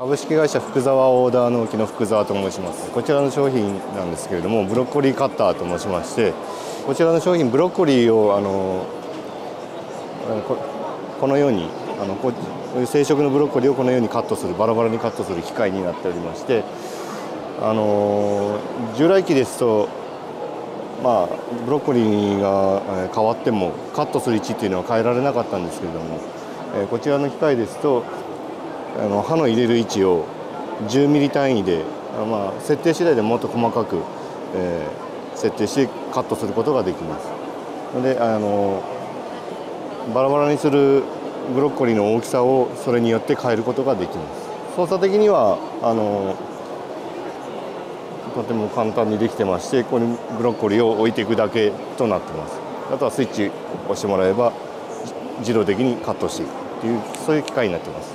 株式会社福沢オーダー農機の福沢と申します。こちらの商品なんですけれども、ブロッコリーカッターと申しまして、こちらの商品ブロッコリーをこのようにこういう生殖のブロッコリーをこのようにカットする、バラバラにカットする機械になっておりまして、従来機ですと、ブロッコリーが変わってもカットする位置っていうのは変えられなかったんですけれども、こちらの機械ですと刃の入れる位置を10ミリ単位で、設定次第でもっと細かく、設定してカットすることができます。でバラバラにするブロッコリーの大きさをそれによって変えることができます。操作的にはとても簡単にできてまして、ここにブロッコリーを置いていくだけとなってます。あとはスイッチを押してもらえば自動的にカットしていくという、そういう機械になってます。